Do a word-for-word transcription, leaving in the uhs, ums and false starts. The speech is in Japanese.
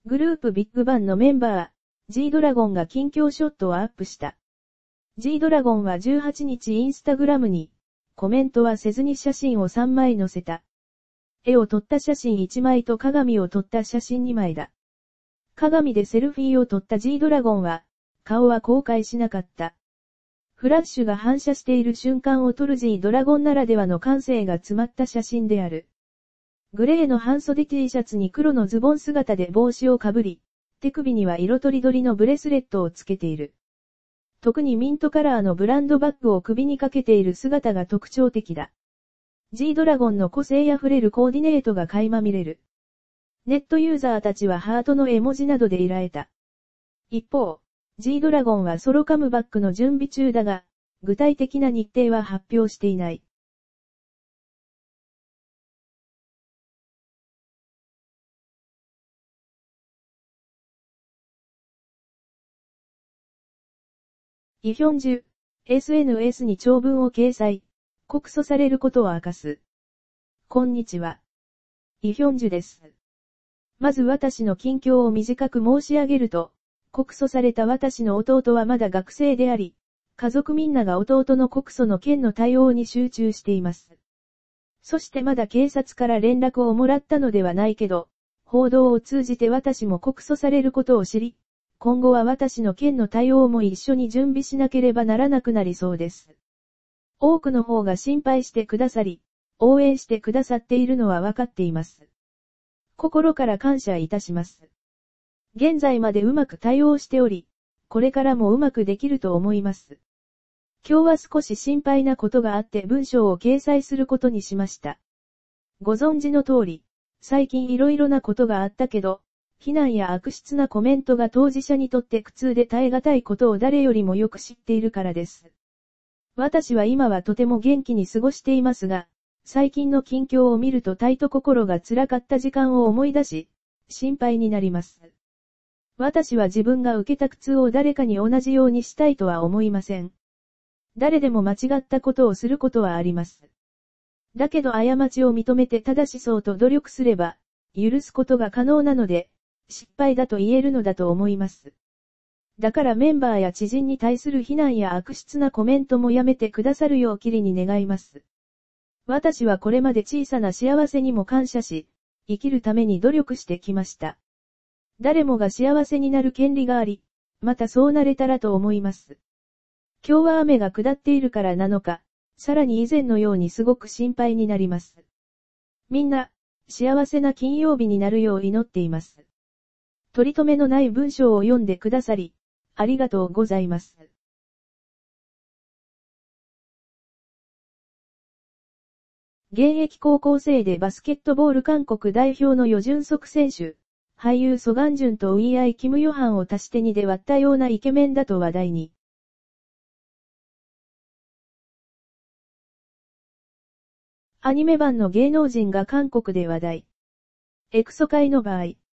グループビッグバンのメンバー、G ドラゴンが近況ショットをアップした。G ドラゴンはじゅうはちにちインスタグラムに、コメントはせずに写真をさんまい載せた。絵を撮った写真いちまいと鏡を撮った写真にまいだ。鏡でセルフィーを撮った G ドラゴンは、顔は公開しなかった。フラッシュが反射している瞬間を撮る G ドラゴンならではの感性が詰まった写真である。グレーの半袖 T シャツに黒のズボン姿で帽子をかぶり、手首には色とりどりのブレスレットをつけている。特にミントカラーのブランドバッグを首にかけている姿が特徴的だ。G ドラゴンの個性あふれるコーディネートが垣間見れる。ネットユーザーたちはハートの絵文字などで依頼た。一方、G ドラゴンはソロカムバックの準備中だが、具体的な日程は発表していない。イヒョンジュ、エスエヌエス に長文を掲載、告訴されることを明かす。こんにちは。イヒョンジュです。まず私の近況を短く申し上げると、告訴された私の弟はまだ学生であり、家族みんなが弟の告訴の件の対応に集中しています。そしてまだ警察から連絡をもらったのではないけど、報道を通じて私も告訴されることを知り、今後は私の件の対応も一緒に準備しなければならなくなりそうです。多くの方が心配してくださり、応援してくださっているのは分かっています。心から感謝いたします。現在までうまく対応しており、これからもうまくできると思います。今日は少し心配なことがあって文章を掲載することにしました。ご存知の通り、最近いろいろなことがあったけど、非難や悪質なコメントが当事者にとって苦痛で耐え難いことを誰よりもよく知っているからです。私は今はとても元気に過ごしていますが、最近の近況を見ると体と心が辛かった時間を思い出し、心配になります。私は自分が受けた苦痛を誰かに同じようにしたいとは思いません。誰でも間違ったことをすることはあります。だけど過ちを認めて正しそうと努力すれば、許すことが可能なので、失敗だと言えるのだと思います。だからメンバーや知人に対する非難や悪質なコメントもやめてくださるようきりに願います。私はこれまで小さな幸せにも感謝し、生きるために努力してきました。誰もが幸せになる権利があり、またそうなれたらと思います。今日は雨が下っているからなのか、さらに以前のようにすごく心配になります。みんな、幸せな金曜日になるよう祈っています。取り留めのない文章を読んでくださり、ありがとうございます。現役高校生でバスケットボール韓国代表のヨジュンソク選手、俳優ソガンジュンとウィーアイキムヨハンを足してにで割ったようなイケメンだと話題に。アニメ版の芸能人が韓国で話題。エクソ界の場合。